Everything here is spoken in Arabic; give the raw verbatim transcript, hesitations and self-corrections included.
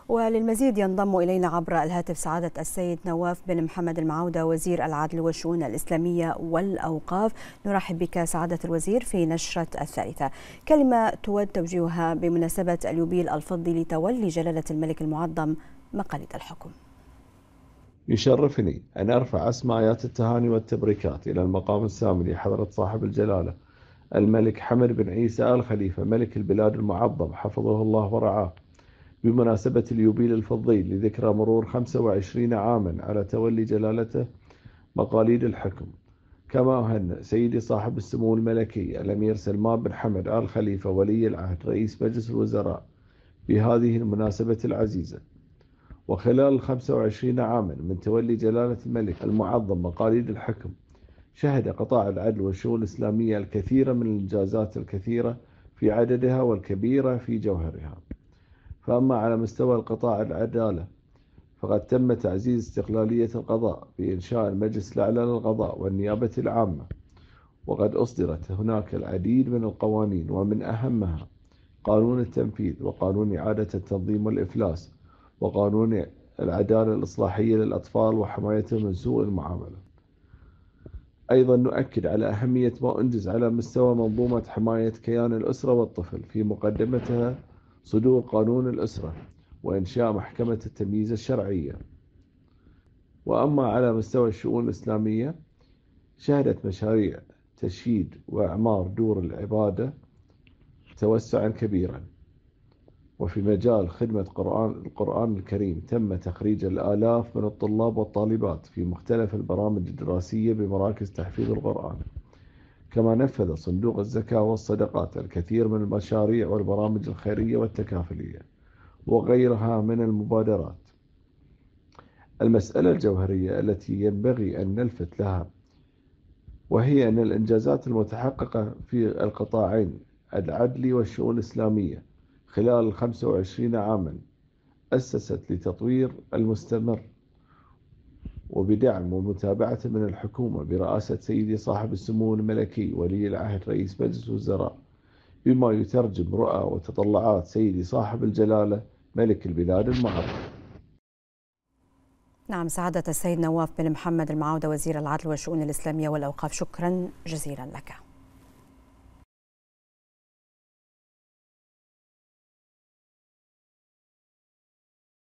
وللمزيد ينضم إلينا عبر الهاتف سعادة السيد نواف بن محمد المعودة وزير العدل والشؤون الإسلامية والأوقاف. نرحب بك سعادة الوزير في نشرة الثالثة. كلمة تود توجيهها بمناسبة اليوبيل الفضي لتولي جلالة الملك المعظم مقاليد الحكم. يشرفني أن أرفع أسمى آيات التهاني والتبريكات إلى المقام السامي لحضرة صاحب الجلالة الملك حمد بن عيسى آل خليفة ملك البلاد المعظم حفظه الله ورعاه، بمناسبة اليوبيل الفضي لذكرى مرور خمسة وعشرين عاما على تولي جلالته مقاليد الحكم. كما أهنأ سيدي صاحب السمو الملكي الأمير سلمان بن حمد آل خليفة ولي العهد رئيس مجلس الوزراء بهذه المناسبة العزيزة. وخلال الخمسة وعشرين عاما من تولي جلالة الملك المعظم مقاليد الحكم، شهد قطاع العدل والشؤون الإسلامية الكثير من الإنجازات الكثيرة في عددها والكبيرة في جوهرها. فأما على مستوى القطاع العدالة فقد تم تعزيز استقلالية القضاء بإنشاء المجلس الأعلى للقضاء والنيابة العامة، وقد أصدرت هناك العديد من القوانين ومن أهمها قانون التنفيذ وقانون إعادة التنظيم والإفلاس وقانون العدالة الإصلاحية للأطفال وحمايتهم من سوء المعاملة. أيضا نؤكد على أهمية ما أنجز على مستوى منظومة حماية كيان الأسرة والطفل، في مقدمتها صدور قانون الأسرة وإنشاء محكمة التمييز الشرعية. وأما على مستوى الشؤون الإسلامية، شهدت مشاريع تشييد وإعمار دور العبادة توسعا كبيرا. وفي مجال خدمة قرآن القرآن الكريم تم تخريج الآلاف من الطلاب والطالبات في مختلف البرامج الدراسية بمراكز تحفيظ القرآن. كما نفذ صندوق الزكاة والصدقات الكثير من المشاريع والبرامج الخيرية والتكافلية وغيرها من المبادرات. المسألة الجوهرية التي ينبغي أن نلفت لها وهي أن الإنجازات المتحققة في القطاعين العدلي والشؤون الإسلامية خلال الخمسة وعشرين عاما أسست لتطوير المستمر وبدعم ومتابعة من الحكومة برئاسة سيدي صاحب السمو الملكي ولي العهد رئيس مجلس الوزراء، بما يترجم رؤى وتطلعات سيدي صاحب الجلالة ملك البلاد المعظم. نعم، سعادة السيد نواف بن محمد المعودة وزير العدل والشؤون الإسلامية والأوقاف، شكرا جزيلا لك.